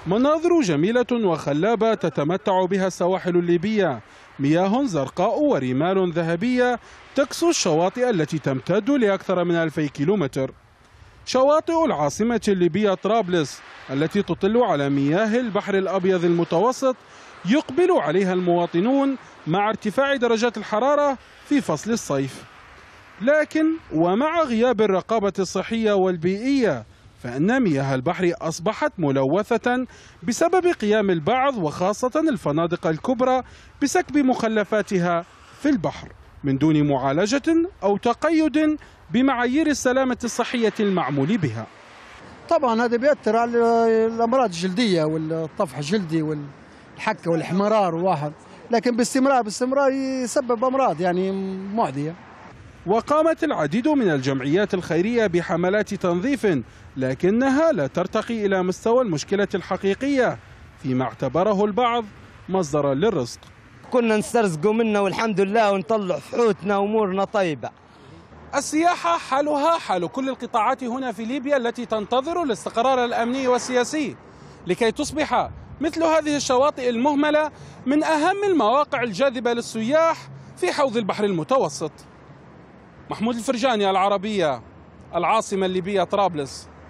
مناظر جميلة وخلابة تتمتع بها السواحل الليبية، مياه زرقاء ورمال ذهبية تكسو الشواطئ التي تمتد لأكثر من 2000 كيلومتر. شواطئ العاصمة الليبية طرابلس التي تطل على مياه البحر الأبيض المتوسط يقبل عليها المواطنون مع ارتفاع درجات الحرارة في فصل الصيف. لكن ومع غياب الرقابة الصحية والبيئية فإن مياه البحر أصبحت ملوثة بسبب قيام البعض وخاصة الفنادق الكبرى بسكب مخلفاتها في البحر من دون معالجة أو تقيد بمعايير السلامة الصحية المعمول بها. طبعا هذا بيأثر على الأمراض الجلدية والطفح الجلدي والحكة والإحمرار واحد، لكن باستمرار يسبب أمراض يعني معدية. وقامت العديد من الجمعيات الخيرية بحملات تنظيف، لكنها لا ترتقي إلى مستوى المشكلة الحقيقية فيما اعتبره البعض مصدرا للرزق. كنا نسترزقوا منه والحمد لله ونطلع فحوتنا وأمورنا طيبة. السياحة حالها حال كل القطاعات هنا في ليبيا التي تنتظر الاستقرار الأمني والسياسي لكي تصبح مثل هذه الشواطئ المهملة من أهم المواقع الجاذبة للسياح في حوض البحر المتوسط. محمود الفرجاني، العربية، العاصمة الليبية طرابلس.